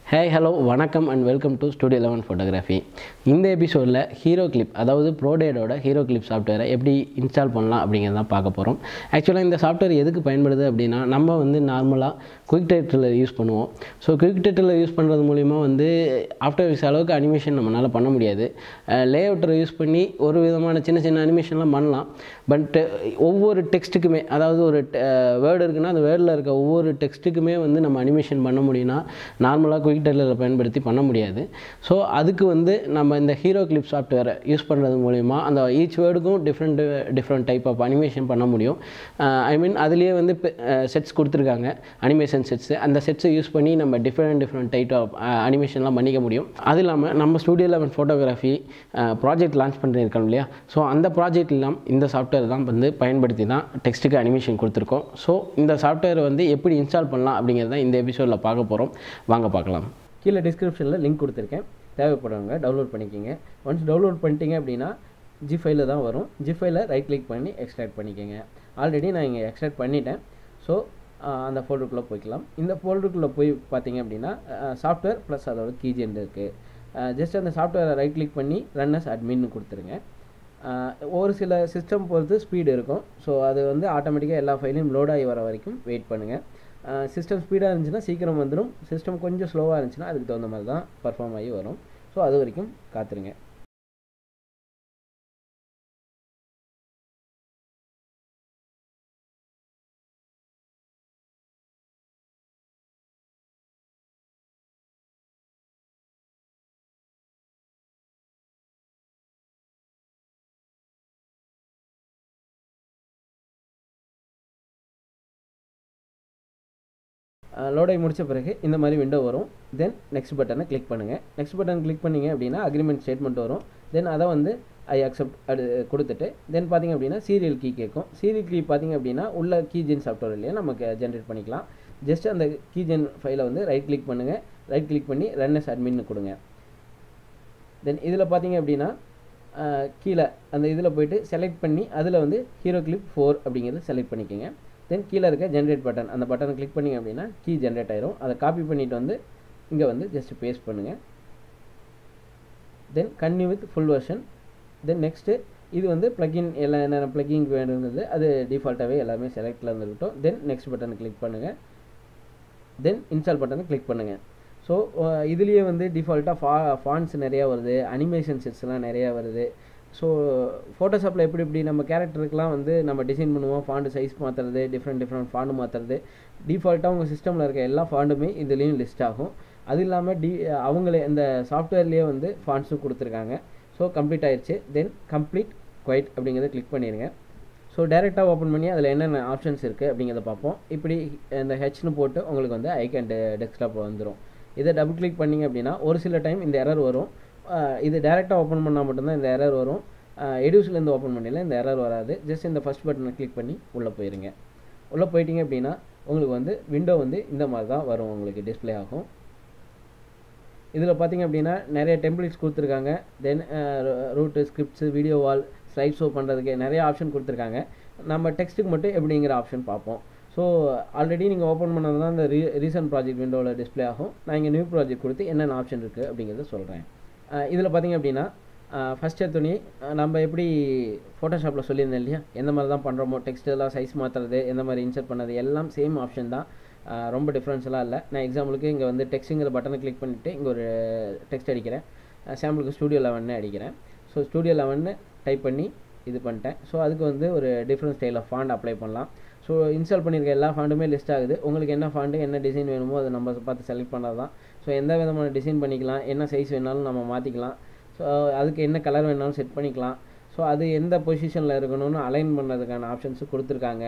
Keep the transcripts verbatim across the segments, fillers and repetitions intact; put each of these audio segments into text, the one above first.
Hey, hello, வணக்கம் and welcome to Studio eleven Photography. இந்த எபிசோடில் ஹீரோ கிளிப் அதாவது ப்ரோடேடோட ஹீரோ கிளிப் சாஃப்ட்வேரை எப்படி இன்ஸ்டால் பண்ணலாம் அப்படிங்கிறத பார்க்க போகிறோம். ஆக்சுவலாக இந்த சாஃப்ட்வேர் எதுக்கு பயன்படுது அப்படின்னா, நம்ம வந்து நார்மலாக குயிக் டைட்டில் யூஸ் பண்ணுவோம். ஸோ குயிக் டைட்டில் யூஸ் பண்ணுறது மூலிமா வந்து ஆஃப்டர் எஃபெக்ட்ஸ் அளவுக்கு அனிமேஷன் நம்மளால் பண்ண முடியாது. லே அவுட்டரை யூஸ் பண்ணி ஒரு விதமான சின்ன சின்ன அனிமேஷன்லாம் பண்ணலாம். பட் ஒவ்வொரு டெக்ஸ்ட்டுக்குமே, அதாவது ஒரு வேர்டு இருக்குன்னா அந்த வேர்டில் இருக்க ஒவ்வொரு டெக்ஸ்ட்டுக்குமே வந்து நம்ம அனிமேஷன் பண்ண முடியும்னா நார்மலாக குயிக் டைட்டில் பயன்படுத்தி பண்ண முடியாது. ஸோ அதுக்கு வந்து நம்ம இந்த ஹீரோ கிளிப் சாஃப்ட்வேரை யூஸ் பண்ணுறது மூலிமா அந்த ஈச் வேர்டுக்கும் different different type of animation பண்ண முடியும். ஐ மீன் அதுலேயே வந்து செட்ஸ் கொடுத்துருக்காங்க, அனிமேஷன் செட்ஸு. அந்த செட்ஸை யூஸ் பண்ணி நம்ம டிஃப்ரெண்ட் டிஃப்ரெண்ட் டைப் ஆஃப் அனிமேஷன்லாம் பண்ணிக்க முடியும். அது இல்லாமல் நம்ம studio eleven photography project launch பண்ணியிருக்கோம் இல்லையா, ஸோ அந்த ப்ராஜெக்ட் எல்லாம் இந்த சாஃப்ட்வேர் தான் வந்து பயன்படுத்தி தான் டெக்ஸ்ட்டுக்கு அனிமேஷன் கொடுத்துருக்கோம். ஸோ இந்த சாஃப்ட்வேரை வந்து எப்படி இன்ஸ்டால் பண்ணலாம் அப்படிங்கிறத இந்த எபிசோடில் பார்க்க போகிறோம். வாங்க பார்க்கலாம். கீழே டிஸ்கிரிப்ஷனில் லிங்க் கொடுத்துருக்கேன், தேவைப்படுறவங்க டவுன்லோட் பண்ணிக்கோங்க. ஒன்ஸ் டவுன்லோட் பண்ணிட்டீங்க அப்படின்னா ஜி ஃபைலில் தான் வரும். ஜி ஃபைலில் ரைட் கிளிக் பண்ணி எக்ஸ்ட்ராக்ட் பண்ணிக்கோங்க. ஆல்ரெடி நான் இங்கே எக்ஸ்ட்ராக்ட் பண்ணிட்டேன். ஸோ அந்த ஃபோல்டருக்குள்ளே போய்க்கலாம். இந்த ஃபோல்டருக்குள்ளே போய் பார்த்தீங்க அப்படின்னா சாஃப்ட்வேர் ப்ளஸ் அதோட கீஜெண்ட் இருக்குது. ஜஸ்ட் அந்த சாஃப்ட்வேரை ரைட் கிளிக் பண்ணி ரன் அஸ் அட்மின்னு கொடுத்துருங்க. ஒரு சில சிஸ்டம் பொறுத்து ஸ்பீடு இருக்கும். ஸோ அது வந்து ஆட்டோமேட்டிக்காக எல்லா ஃபைலையும் லோட் ஆகி வர வரைக்கும் வெயிட் பண்ணுங்கள். சிஸ்டம் ஸ்பீடாக இருந்துச்சுன்னா சீக்கிரம் வந்துடும். சிஸ்டம் கொஞ்சம் ஸ்லோவாக இருந்துச்சுன்னா அதுக்கு தகுந்த மாதிரி தான் பர்ஃபார்ம் ஆகி வரும். ஸோ அது வரைக்கும் காத்துருங்க. லோடாகி முடித்த பிறகு இந்த மாதிரி விண்டோ வரும். தென் நெக்ஸ்ட் பட்டனை கிளிக் பண்ணுங்கள். நெக்ஸ்ட் பட்டன் கிளிக் பண்ணிங்க அப்படின்னா அக்ரிமெண்ட் ஸ்டேட்மெண்ட் வரும். தென் அதை வந்து ஐ அக்செப்ட் அது கொடுத்துட்டு தென் பார்த்திங்க அப்படின்னா சீரியல் கீ கேட்கும். சீரியல் கீ பார்த்திங்க அப்படின்னா உள்ள கீஜென் சாஃப்ட்வேர் இல்லையா நமக்கு ஜென்ரேட் பண்ணிக்கலாம். ஜஸ்ட் அந்த கீஜென் ஃபைலை வந்து ரைட் கிளிக் பண்ணுங்கள். ரைட் கிளிக் பண்ணி ரன் அஸ் அட்மின்னு கொடுங்க. தென் இதில் பார்த்திங்க அப்படின்னா கீழே அந்த இதில் போய்ட்டு செலக்ட் பண்ணி அதில் வந்து ஹீரோ கிளிப் ஃபோர் அப்படிங்கிறது செலக்ட் பண்ணிக்கோங்க. தென் கீழே இருக்க ஜென்ரேட் பட்டன், அந்த பட்டனை கிளிக் பண்ணிங்க அப்படின்னா கீ ஜென்ரேட் ஆயிரும். அதை காப்பி பண்ணிவிட்டு வந்து இங்கே வந்து ஜஸ்ட் பேஸ்ட் பண்ணுங்கள். Then continue with full version. Then next இது வந்து ப்ளகின் எல்லாம் என்னென்ன ப்ளகின் வேணுங்கிறது அது டிஃபால்ட்டாகவே எல்லாமே செலக்டில் இருந்துக்கிட்டோம். தென் நெக்ஸ்ட் பட்டனை கிளிக் பண்ணுங்கள். தென் இன்ஸ்டால் பட்டனை கிளிக் பண்ணுங்கள். ஸோ இதுலேயே வந்து டிஃபால்ட்டாக ஃபா ஃபாண்ட்ஸ் நிறையா வருது, அனிமேஷன் செட்ஸ்லாம் நிறையா வருது. ஸோ ஃபோட்டோஷாப்பில் எப்படி இப்படி நம்ம கேரக்டருக்கெலாம் வந்து நம்ம டிசைன் பண்ணுவோம், ஃபாண்ட் சைஸ் மாற்றுறது, டிஃப்ரெண்ட் டிஃப்ரெண்ட் ஃபாண்ட் மாற்றுறது. டிஃபால்ட்டாக உங்கள் சிஸ்டமில் இருக்க எல்லா ஃபாண்டுமே இதுலேயும் லிஸ்ட் ஆகும். அது இல்லாமல் டி அவங்களே இந்த சாஃப்ட்வேர்லேயே வந்து ஃபாண்ட்ஸும் கொடுத்துருக்காங்க. ஸோ கம்ப்ளீட் ஆயிடுச்சு. தென் கம்ப்ளீட் குவைட் அப்படிங்கிறத கிளிக் பண்ணிடுங்க. ஸோ டேரெக்டாக ஓப்பன் பண்ணி அதில் என்னென்ன ஆப்ஷன்ஸ் இருக்குது அப்படிங்கிறத பார்ப்போம். இப்படி இந்த ஹெச்னு போட்டு உங்களுக்கு வந்து ஐகான் டெஸ்க்டாப் வந்துடும். இதை டபுள் கிளிக் பண்ணிங்க அப்படின்னா ஒரு சில டைம் இந்த எரர் வரும். இது டேரெக்டாக ஓப்பன் பண்ணால் மட்டும்தான் இந்த எரர் வரும். எடியூஸ்லேருந்து ஓப்பன் பண்ணிடல இந்த எரர் வராது. ஜஸ்ட் இந்த ஃபஸ்ட் பட்டனை கிளிக் பண்ணி உள்ளே போயிருங்க. உள்ளே போயிட்டீங்க அப்படின்னா உங்களுக்கு வந்து விண்டோ வந்து இந்த மாதிரி தான் வரும், உங்களுக்கு டிஸ்பிளே ஆகும். இதில் பார்த்திங்க அப்படின்னா நிறைய டெம்ப்ளேட்ஸ் கொடுத்துருக்காங்க. Then root, scripts, video wall, slide show பண்ணுறதுக்கு நிறைய ஆப்ஷன் கொடுத்துருக்காங்க. நம்ம டெக்ஸ்ட்டுக்கு மட்டும் எப்படிங்கிற ஆப்ஷன் பார்ப்போம். ஸோ ஆல்ரெடி நீங்கள் ஓப்பன் பண்ணது தான் இந்த ரீ ரீசன்ட் ப்ராஜெக்ட் விண்டோவில் டிஸ்பிளே ஆகும். நான் இங்கே நியூ ப்ராஜெக்ட் கொடுத்து என்னென்ன ஆப்ஷன் இருக்குது அப்படிங்கிறத சொல்கிறேன். இதில் பார்த்திங்க அப்படின்னா ஃபஸ்ட் எடுத்தோடனே நம்ம எப்படி ஃபோட்டோஷாப்பில் சொல்லியிருந்தேன் இல்லையா, எந்த மாதிரி தான் பண்ணுறோமோ டெக்ஸ்ட் எல்லாம் சைஸ் மாற்றுறது, எந்த மாதிரி இன்சர்ட் பண்ணது எல்லாம் சேம் ஆப்ஷன் தான். ரொம்ப டிஃப்ரென்ஸ்லாம் இல்லை. நான் எக்ஸாம்பிளுக்கு இங்கே வந்து டெக்ஸ்ட்டுங்கிற பட்டனை கிளிக் பண்ணிவிட்டு இங்கே ஒரு டெக்ஸ்ட் அடிக்கிறேன். சாம்பிளுக்கு ஸ்டூடியோ லெவன்னு அடிக்கிறேன். ஸோ ஸ்டூடியோ லெவன்னு டைப் பண்ணி இது பண்ணிட்டேன். ஸோ அதுக்கு வந்து ஒரு different style of font apply பண்ணலாம். ஸோ இன்ஸ்டால் பண்ணியிருக்க எல்லா ஃபாண்டுமே லிஸ்ட் ஆகுது. உங்களுக்கு என்ன ஃபாண்டு என்ன டிசைன் வேணுமோ அதை நம்ம பார்த்து செலக்ட் பண்ணது தான். ஸோ எந்த விதமான டிசைன் பண்ணிக்கலாம், என்ன சைஸ் வேணாலும் நம்ம மாற்றிக்கலாம். ஸோ அதுக்கு என்ன கலர் வேணாலும் செட் பண்ணிக்கலாம். ஸோ அது எந்த பொசிஷனில் இருக்கணும்னு அலைன் பண்ணுறதுக்கான ஆப்ஷன்ஸு கொடுத்துருக்காங்க.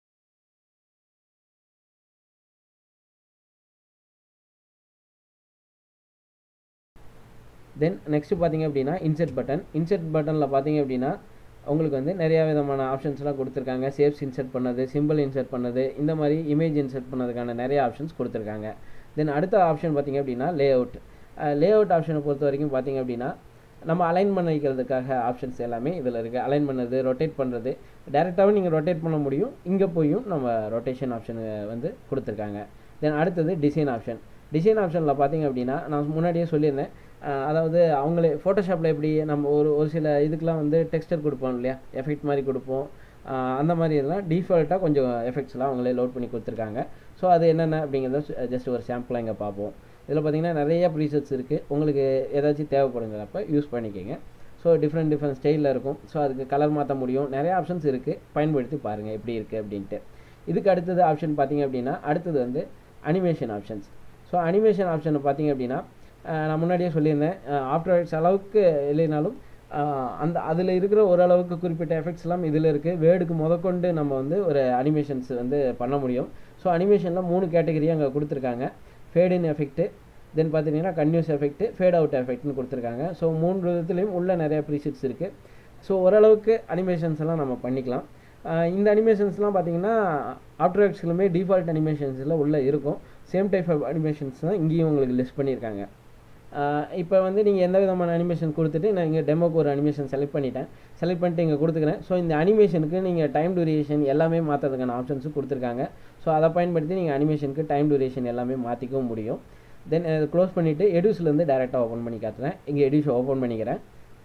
தென் நெக்ஸ்ட்டு பார்த்திங்க அப்படின்னா இன்சர்ட் பட்டன். இன்சர்ட் பட்டனில் பார்த்திங்க அப்படின்னா உங்களுக்கு வந்து நிறையா விதமான ஆப்ஷன்ஸ்லாம் கொடுத்துருக்காங்க. ஷேப்ஸ் இன்சர்ட் பண்ணது, சிம்பிள் இன்சர்ட் பண்ணது, இந்த மாதிரி இமேஜ் இன்சர்ட் பண்ணதுக்கான நிறைய ஆப்ஷன்ஸ் கொடுத்துருக்காங்க. தென் அடுத்த ஆப்ஷன் பார்த்திங்க அப்படின்னா லே அவுட். லே அவுட் ஆப்ஷனை பொறுத்த வரைக்கும் பார்த்திங்க அப்படின்னா நம்ம அலைன் பண்ண வைக்கிறதுக்காக ஆப்ஷன்ஸ் எல்லாமே இதில் இருக்குது. அலைன் பண்ணுறது, ரொட்டேட் பண்ணுறது, டேரெக்டாகவும் நீங்கள் ரொட்டேட் பண்ண முடியும். இங்கே போயும் நம்ம ரொட்டேஷன் ஆப்ஷனை வந்து கொடுத்துருக்காங்க. தென் அடுத்தது டிசைன் ஆப்ஷன். டிசைன் ஆப்ஷனில் பார்த்தீங்க அப்படின்னா நான் முன்னாடியே சொல்லியிருந்தேன், அதாவது அவங்களே ஃபோட்டோஷாப்பில் எப்படி நம்ம ஒரு ஒரு சில இதுக்கெலாம் வந்து டெக்ஸ்டர் கொடுப்போம் இல்லையா, எஃபெக்ட் மாதிரி கொடுப்போம், அந்த மாதிரி இதெல்லாம் டிஃபால்ட்டாக கொஞ்சம் எஃபெக்ட்ஸ்லாம் அவங்களே லோட் பண்ணி கொடுத்துருக்காங்க. ஸோ அது என்னென்ன அப்படிங்கிறத ஜஸ்ட் ஒரு சாம்பிளாக இங்கே பார்ப்போம். இதில் பார்த்தீங்கன்னா நிறைய ப்ரீசெட்ஸ் இருக்குது, உங்களுக்கு ஏதாச்சும் தேவைப்படுங்கிறப்ப யூஸ் பண்ணிக்கோங்க. ஸோ டிஃப்ரெண்ட் டிஃப்ரெண்ட் ஸ்டைலில் இருக்கும். ஸோ அதுக்கு கலர் மாற்ற முடியும், நிறைய ஆப்ஷன்ஸ் இருக்குது, பயன்படுத்தி பாருங்கள் எப்படி இருக்குது அப்படின்ட்டு. இதுக்கு அடுத்தது ஆப்ஷன் பார்த்திங்க அப்படின்னா அடுத்தது வந்து அனிமேஷன் ஆப்ஷன்ஸ். ஸோ அனிமேஷன் ஆப்ஷனை பார்த்திங்க அப்படின்னா நான் முன்னாடியே சொல்லியிருந்தேன், ஆஃப்டர் எஃபெக்ட்ஸ் அளவுக்கு இல்லைனாலும் அந்த அதில் இருக்கிற ஓரளவுக்கு குறிப்பிட்ட எஃபெக்ட்ஸ்லாம் இதில் இருக்குது. வேர்டுக்கு முதற்கொண்டு நம்ம வந்து ஒரு அனிமேஷன்ஸ் வந்து பண்ண முடியும். ஸோ அனிமேஷனில் மூணு கேட்டகரியாக அங்கே கொடுத்துருக்காங்க. ஃபேட் இன் எஃபெக்ட்டு, தென் பார்த்தீங்கன்னா கன்யூஸ் எஃபெக்ட், ஃபேட் அவுட் எஃபெக்ட்னு கொடுத்துருக்காங்க. ஸோ மூன்று விதத்துலேயும் உள்ள நிறைய ப்ரீசெட்ஸ் இருக்குது. ஸோ ஓரளவுக்கு அனிமேஷன்ஸ் எல்லாம் நம்ம பண்ணிக்கலாம். இந்த அனிமேஷன்ஸ்லாம் பார்த்தீங்கன்னா ஆஃப்டர் எஃபெக்ட்ஸ்லுமே டிஃபால்ட் அனிமேஷன்ஸில் உள்ளே இருக்கும். சேம் டைப் ஆஃப் அனிமேஷன்ஸ் தான் இங்கேயும் உங்களுக்கு லிஸ்ட் பண்ணியிருக்காங்க. இப்போ வந்து நீங்கள் எந்த விதமான அனிமேஷன் கொடுத்துட்டு நான் இங்கே டெமோக்கு ஒரு அனிமேஷன் செலக்ட் பண்ணிட்டேன், செலக்ட் பண்ணிட்டு இங்கே கொடுத்துக்கிறேன். ஸோ இந்த அனிமேஷனுக்கு நீங்கள் டைம் டூரேஷன் எல்லாமே மாற்றுறதுக்கான ஆப்ஷன்ஸும் கொடுத்துருக்காங்க. ஸோ அதை பயன்படுத்தி நீங்கள் அனிமேஷனுக்கு டைம் டூரேஷன் எல்லாமே மாற்றிக்கவும் முடியும். தென் அதை க்ளோஸ் பண்ணிவிட்டு எடியூஸ்லேருந்து டேரெக்டாக ஓப்பன் பண்ணி காட்டுறேன். இங்கே எடியூஸ் ஓப்பன் பண்ணிக்கிறேன்.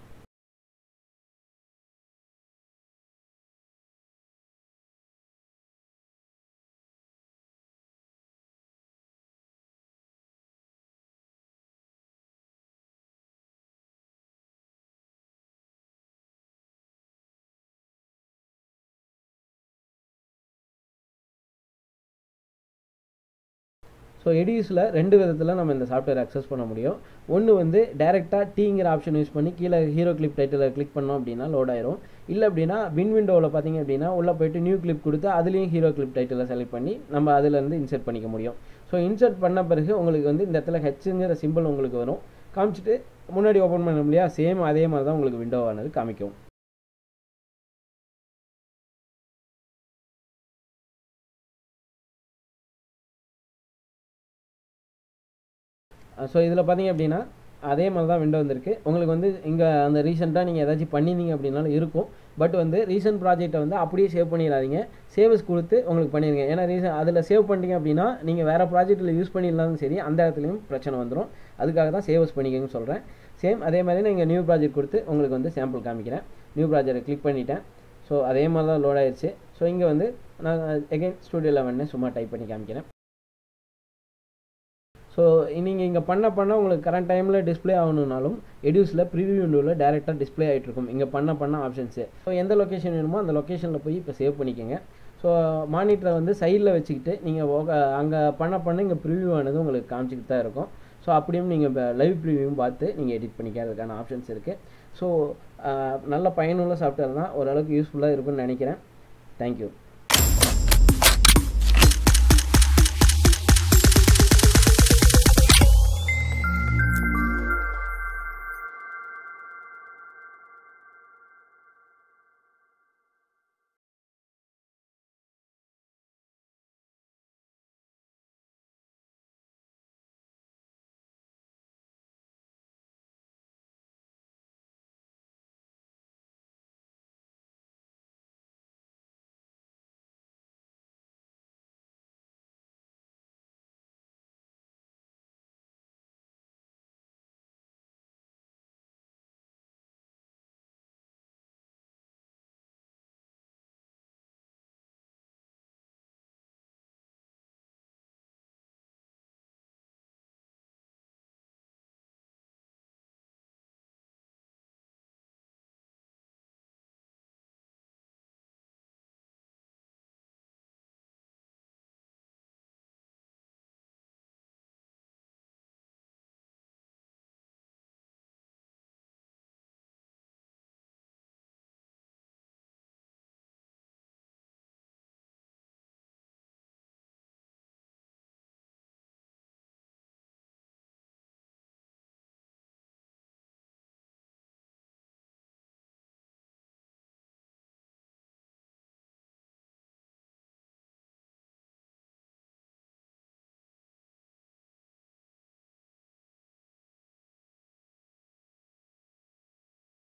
ஸோ எடியூஸில் ரெண்டு விதத்தில் நம்ம இந்த சாஃப்ட்வேர் அக்சஸ் பண்ண முடியும். ஒன்று வந்து டேரெக்டாக டீங்கிற ஆப்ஷன் யூஸ் பண்ணி கீழே ஹீரோ கிளிப் டைட்டில் கிளிக் பண்ணோம் அப்படின்னா லோட் ஆயிரும். இல்லை அப்படின்னா வின் விண்டோவில் பார்த்தீங்க அப்படின்னா உள்ளே போய்ட்டு நியூ கிளிப் கொடுத்து அதுலேயும் ஹீரோ கிளிப் டைட்டில் செலக்ட் பண்ணி நம்ம அதிலேருந்து இன்சர்ட் பண்ணிக்க முடியும். ஸோ இன்சர்ட் பண்ண பிறகு உங்களுக்கு வந்து இந்த இடத்துல ஹெச்ங்கிற சிம்பிள் உங்களுக்கு வரும், காமிச்சிட்டு முன்னாடி ஓப்பன் பண்ண இல்லையா, சேம் அதே மாதிரி தான் உங்களுக்கு விண்டோவானது காமிக்கும். ஸோ இதில் பார்த்தீங்க அப்படின்னா அதே மாதிரி தான் விண்டோ வந்திருக்கு. உங்களுக்கு வந்து இங்கே அந்த ரீசெண்டாக நீங்கள் ஏதாச்சும் பண்ணியிருந்தீங்க அப்படின்னாலும் இருக்கும். பட் வந்து ரீசெண்ட் ப்ராஜெக்ட்டை வந்து அப்படியே சேவ் பண்ணிடாதீங்க, சேவ்ஸ் கொடுத்து உங்களுக்கு பண்ணிடுங்க. ஏன்னா ரீசன் அதில் சேவ் பண்ணிட்டீங்க அப்படின்னா நீங்கள் வேறு ப்ராஜெக்ட்டில் யூஸ் பண்ணிடலாலும் சரி அந்த இடத்துலையும் பிரச்சனை வந்துடும். அதுக்காக தான் சேவ்ஸ் பண்ணிக்கங்கன்னு சொல்கிறேன். சேம் அதே மாதிரி நான் இங்கே நியூ ப்ராஜெக்ட் கொடுத்து உங்களுக்கு வந்து சாம்பிள் காமிக்கிறேன். நியூ ப்ராஜெக்டை கிளிக் பண்ணிட்டேன். ஸோ அதே மாதிரி தான் லோட் ஆயிடுச்சு. ஸோ இங்கே வந்து நான் எகைன் ஸ்டூடியோ லெவன்னு சும்மா டைப் பண்ணி காமிக்கிறேன். ஸோ நீங்கள் இங்கே பண்ண பண்ண உங்களுக்கு கரண்ட் டைமில் டிஸ்பிளே ஆகணுன்னாலும் எடியூஸில் ப்ரிவியூ விண்டோவில் டேரெக்டாக டிஸ்பிளே ஆகிட்டு இருக்கும் இங்கே பண்ண பண்ண ஆப்ஷன்ஸு. ஸோ எந்த லொக்கேஷன் வேணுமோ அந்த லொக்கேஷனில் போய் இப்போ சேவ் பண்ணிக்கோங்க. ஸோ மானிட்டரை வந்து சைடில் வச்சுக்கிட்டு நீங்கள் அங்கே பண்ண பண்ண இங்கே ப்ரிவியூ ஆனது உங்களுக்கு காமிச்சிக்கிட்டு தான் இருக்கும். ஸோ அப்படியும் நீங்கள் இப்போ லைவ் ப்ரிவியூவும் பார்த்து நீங்கள் எடிட் பண்ணிக்கிறதுக்கான ஆப்ஷன்ஸ் இருக்குது. ஸோ நல்ல பயனுள்ள சாஃப்ட்வேர் தான், ஓரளவுக்கு யூஸ்ஃபுல்லாக இருக்குன்னு நினைக்கிறேன். தேங்க்யூ.